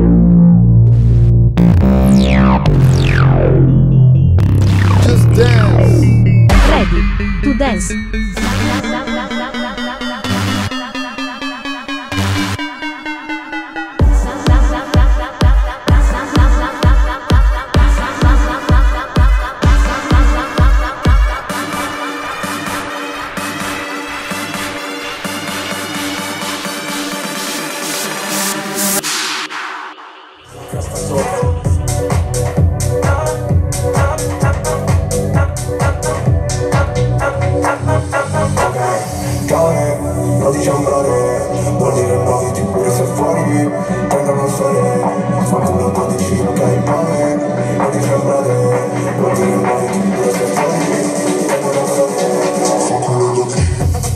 Just dance. Ready to dance. Lo diciamo vuol dire muoviti pure se fuori prendono sole, fanculo 12, ok pare. Lo diciamo vuol dire muoviti pure se fuori prendono sole, fanculo 12.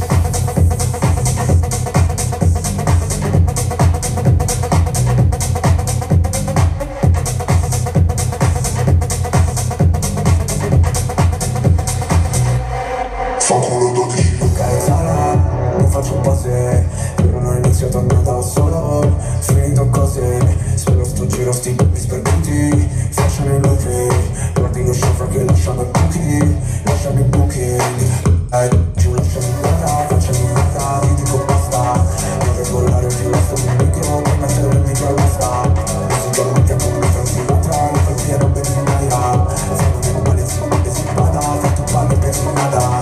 Fanculo 12. Ok, sarà, non faccio pose, però non ho iniziato a andare solo, finito cose, spero sto giro sti baby sperduti, facciano i lupi, guardi lo chauffeur che lasciano i buchi, lasciano i buchi, giù lasciami guerra, facciami guerra, ti dico basta, non regolare più la sto sul micro, per mettere il micro all'asta, musicalmente come mi fanno sinatra, le fai pieno ben in aria, fanno meno male si muove si bada, fatto palle per nada.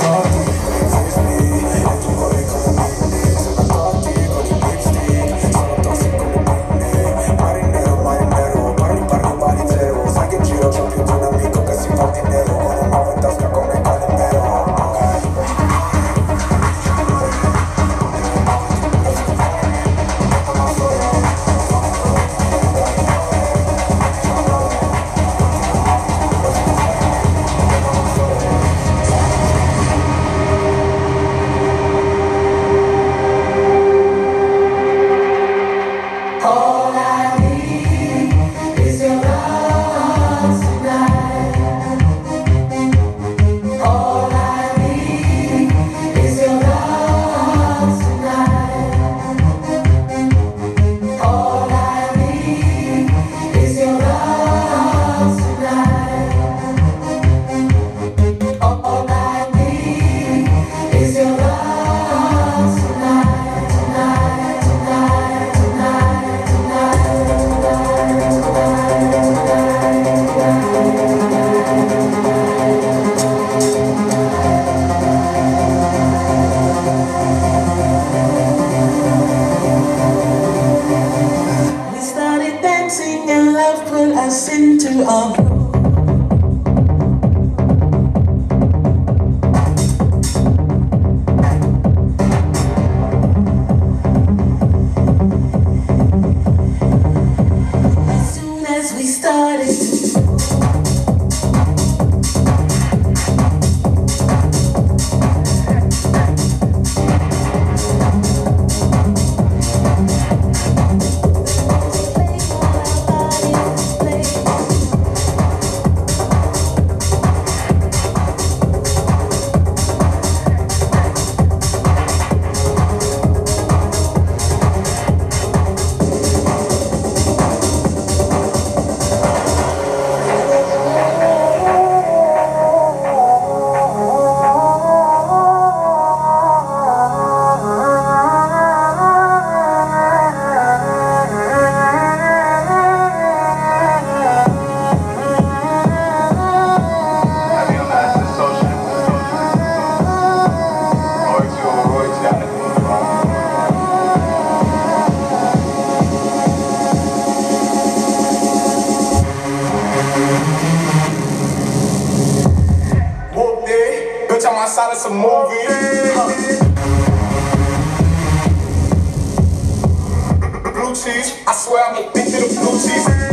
Outside of some movie. Blue cheese, I swear I'm addicted to blue cheese.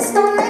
don't